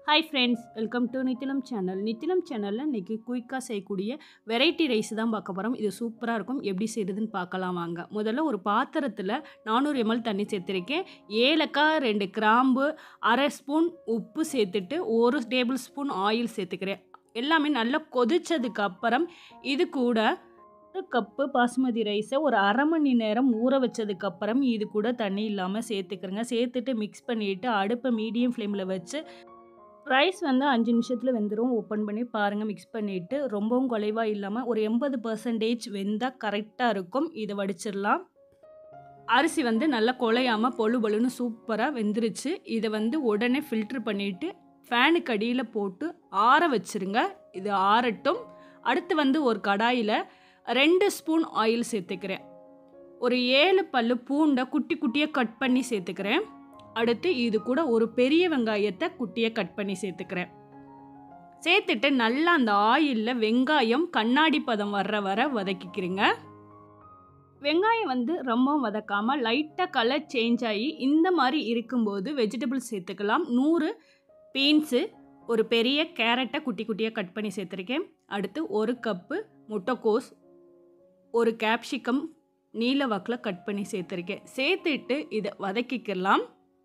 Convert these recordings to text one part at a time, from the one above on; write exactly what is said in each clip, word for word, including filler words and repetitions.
Hi friends, welcome to Nithilam channel. Nithilam channelல இன்னைக்கு குயிக்கா செய்யக்கூடிய வெரைட்டி ரைஸ் தான் பார்க்க போறோம். இது சூப்பரா இருக்கும். எப்படி செய்றதுன்னு பார்க்கலாம் வாங்க. முதல்ல ஒரு பாத்திரத்துல நானூறு எம்எல் தண்ணி சேர்த்திருக்கேன். ஏலக்காய், ரெண்டு கிராம்பு, அரை ஸ்பூன் உப்பு சேர்த்துட்டு ஒரு டேபிள் ஸ்பூன் ஆயில் சேர்த்துக்கிறேன். எல்லாமே நல்லா கொதிச்சதுக்கு அப்புறம் இது கூட ஒரு கப்பு பாஸ்மதி ரைஸை ஒரு அரை மணி நேரம் ஊற வச்சதுக்கு அப்புறம் இது கூட தண்ணி இல்லாமல் சேர்த்துக்கிறேங்க. சேர்த்துட்டு மிக்ஸ் பண்ணிட்டு அடுப்பை மீடியம் ஃப்ளேமில் வச்சு ரைஸ் வந்து அஞ்சு நிமிஷத்தில் வெந்துடும். ஓப்பன் பண்ணி பாருங்கள். மிக்ஸ் பண்ணிவிட்டு ரொம்பவும் குலைவாக இல்லாமல் ஒரு எண்பது பர்சன்டேஜ் வெந்தால் கரெக்டாக இருக்கும். இதை வடிச்சிடலாம். அரிசி வந்து நல்லா குலையாமல் பொழு பொழுன்னு சூப்பராக வெந்துருச்சு. இதை வந்து உடனே ஃபில்ட்ரு பண்ணிவிட்டு ஃபேனுக்கு அடியில் போட்டு ஆற வச்சுருங்க. இது ஆறட்டும். அடுத்து வந்து ஒரு கடாயில் ரெண்டு ஸ்பூன் ஆயில் சேர்த்துக்கிறேன். ஒரு ஏழு பல்லு பூண்டை குட்டி குட்டியாக கட் பண்ணி சேர்த்துக்கிறேன். அடுத்து இது கூட ஒரு பெரிய வெங்காயத்தை குட்டியை கட் பண்ணி சேர்த்துக்கிறேன். சேர்த்துட்டு நல்லா அந்த ஆயிலில் வெங்காயம் கண்ணாடி பதம் வர்ற வர வதக்கிக்கிறீங்க. வெங்காயம் வந்து ரொம்ப வதக்காமல் லைட்டாக கலர் சேஞ்ச் ஆகி இந்த மாதிரி இருக்கும்போது வெஜிடபிள்ஸ் சேர்த்துக்கலாம். நூறு பீன்ஸு, ஒரு பெரிய கேரட்டை குட்டி குட்டியாக கட் பண்ணி சேர்த்துருக்கேன். அடுத்து ஒரு கப்பு முட்டைக்கோஸ், ஒரு கேப்சிகம் நீல வாக்கில் கட் பண்ணி சேர்த்துருக்கேன். சேர்த்துட்டு இதை வதக்கிக்கலாம்.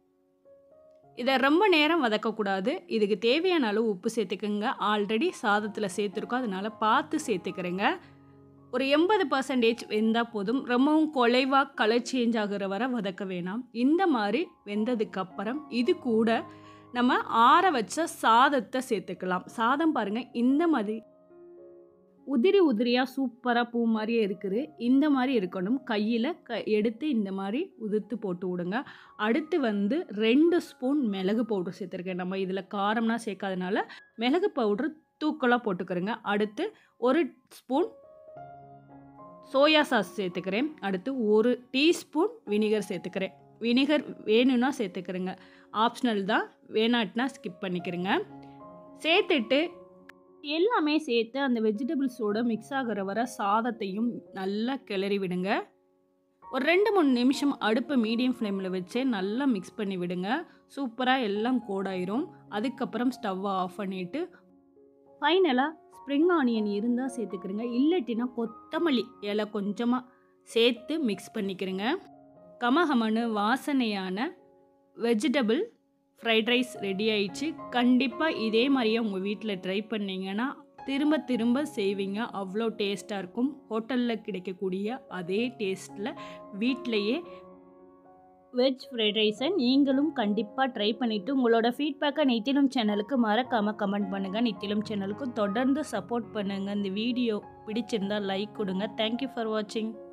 இதை ரொம்ப நேரம் வதக்கக்கூடாது. இதுக்கு தேவையான அளவு உப்பு சேர்த்துக்கோங்க. ஆல்ரெடி சாதத்தில் சேர்த்துருக்கோம், அதனால் பார்த்து சேர்த்துக்கிறேங்க. ஒரு எண்பது பர்சன்டேஜ் வெந்தால் போதும். ரொம்பவும் குலைவாக கலர் சேஞ்ச் ஆகிற வர வதக்க வேணாம். இந்த மாதிரி வெந்ததுக்கப்புறம் இது கூட நம்ம ஆற வச்ச சாதத்தை சேர்த்துக்கலாம். சாதம் பாருங்கள், இந்த மாதிரி உதிரி உதிரியாக சூப்பராக பூ மாதிரியே இருக்குது. இந்த மாதிரி இருக்கணும். கையில் க எடுத்து இந்த மாதிரி உதிர்த்து போட்டு விடுங்க. அடுத்து வந்து ரெண்டு ஸ்பூன் மிளகு பவுட்ரு சேர்த்துருக்கேன். நம்ம இதில் காரம்னா சேர்க்காதனால மிளகு பவுட்ரு தூக்கலாக போட்டுக்கிறேங்க. அடுத்து ஒரு ஸ்பூன் சோயா சாஸ் சேர்த்துக்கிறேன். அடுத்து ஒரு டீஸ்பூன் வினிகர் சேர்த்துக்கிறேன். வினிகர் வேணும்னா சேர்த்துக்கிறேங்க, ஆப்ஷனல் தான். வேணாட்டினா ஸ்கிப் பண்ணிக்கிறேங்க. சேர்த்துட்டு எல்லாமே சேர்த்து அந்த வெஜிடபிள்ஸோட மிக்ஸ் ஆகிற வர சாதத்தையும் நல்லா கிளறி விடுங்க. ஒரு ரெண்டு மூணு நிமிஷம் அடுப்பை மீடியம் ஃப்ளேமில் வச்சு நல்லா மிக்ஸ் பண்ணி விடுங்க. சூப்பராக எல்லாம் கோடாயிரும். அதுக்கப்புறம் ஸ்டவ்வை ஆஃப் பண்ணிவிட்டு ஃபைனலாக ஸ்ப்ரிங் ஆனியன் இருந்தால் சேர்த்துக்கிறேங்க. இல்லாட்டினா கொத்தமல்லி இலை கொஞ்சமாக சேர்த்து மிக்ஸ் பண்ணிக்கிறேங்க. கமகமனு வாசனையான வெஜிடபிள் ஃப்ரைட் ரைஸ் ரெடி ஆயிடுச்சு. கண்டிப்பாக இதே மாதிரியே உங்கள் வீட்டில் ட்ரை பண்ணிங்கன்னா திரும்ப திரும்ப செய்வீங்க. அவ்வளோ டேஸ்ட்டாக இருக்கும். ஹோட்டலில் கிடைக்கக்கூடிய அதே டேஸ்ட்டில் வீட்டிலையே வெஜ் ஃப்ரைட் ரைஸை நீங்களும் கண்டிப்பாக ட்ரை பண்ணிவிட்டு உங்களோட ஃபீட்பேக்கை நித்திலம் சேனலுக்கு மறக்காமல் கமெண்ட் பண்ணுங்கள். நித்திலம் சேனலுக்கு தொடர்ந்து சப்போர்ட் பண்ணுங்கள். இந்த வீடியோ பிடிச்சிருந்தால் லைக் கொடுங்க. தேங்க்யூ ஃபார் வாட்சிங்.